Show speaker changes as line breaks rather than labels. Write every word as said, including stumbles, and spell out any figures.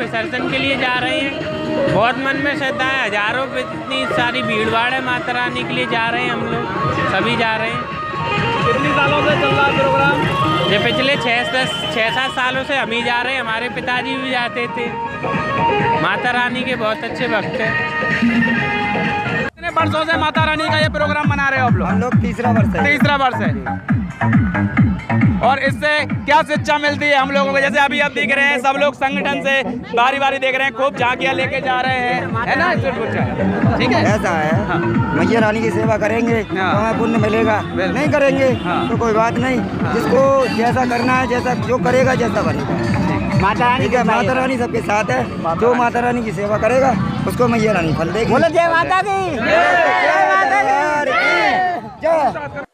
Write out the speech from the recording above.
विसर्जन के लिए जा रहे हैं। बहुत मन में श्रद्धा है, हजारों पे इतनी सारी भीड़ भाड़ है, माता रानी के लिए जा रहे हैं हम लोग, सभी जा रहे हैं।
कितने सालों से चल रहा है प्रोग्राम?
ये पिछले छः दस छः सात सालों से हम ही जा रहे हैं, हमारे पिताजी भी जाते थे। माता रानी के बहुत अच्छे भक्त हैं।
कितने वर्षों से माता रानी का ये प्रोग्राम मना रहे हो आप लोग?
हम लोग तीसरा वर्ष है।
तीसरा वर्ष है। और इससे क्या शिक्षा मिलती है हम लोगों को? जैसे अभी आप देख रहे हैं सब लोग संगठन से बारी बारी देख रहे हैं, खूब झांकियां लेके जा रहे हैं, है ना? ठीक है,
ऐसा है। हाँ। मैया रानी की सेवा करेंगे तो हमें पुण्य मिलेगा, नहीं करेंगे हाँ। तो कोई बात नहीं। हाँ। जिसको जैसा करना है, जैसा जो करेगा जैसा बनेगा। माता रानी का माता रानी सबके साथ है। जो माता रानी की सेवा करेगा उसको मैया रानी फल देगी। बोलो जय माता दी, जय माता दी, जय।